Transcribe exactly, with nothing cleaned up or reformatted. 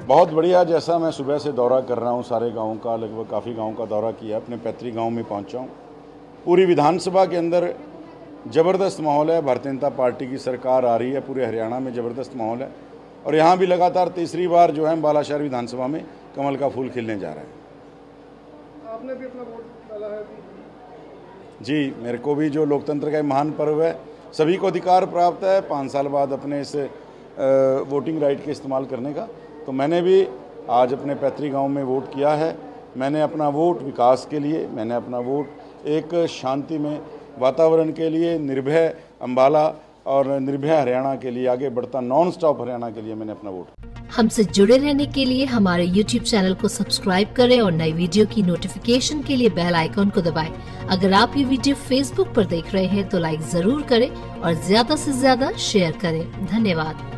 बहुत बढ़िया। जैसा मैं सुबह से दौरा कर रहा हूँ सारे गाँव का, लगभग काफ़ी गाँव का दौरा किया, अपने पैतृक गाँव में पहुँचा हूँ। पूरी विधानसभा के अंदर ज़बरदस्त माहौल है। भारतीय जनता पार्टी की सरकार आ रही है, पूरे हरियाणा में ज़बरदस्त माहौल है और यहाँ भी लगातार तीसरी बार जो है बालाशहर विधानसभा में कमल का फूल खिलने जा रहा है। आपने भी अपना वोट डाला है? जी, मेरे को भी, जो लोकतंत्र का महान पर्व है, सभी को अधिकार प्राप्त है पाँच साल बाद अपने इस वोटिंग राइट के इस्तेमाल करने का। तो मैंने भी आज अपने पैतृक गांव में वोट किया है। मैंने अपना वोट विकास के लिए, मैंने अपना वोट एक शांति में वातावरण के लिए, निर्भय अंबाला और निर्भय हरियाणा के लिए, आगे बढ़ता नॉन स्टॉप हरियाणा के लिए मैंने अपना वोट। हमसे जुड़े रहने के लिए हमारे यूट्यूब चैनल को सब्सक्राइब करें और नई वीडियो की नोटिफिकेशन के लिए बेल आइकॉन को दबाएं। अगर आप ये वीडियो फेसबुक पर देख रहे हैं तो लाइक जरूर करें और ज्यादा से ज्यादा शेयर करें। धन्यवाद।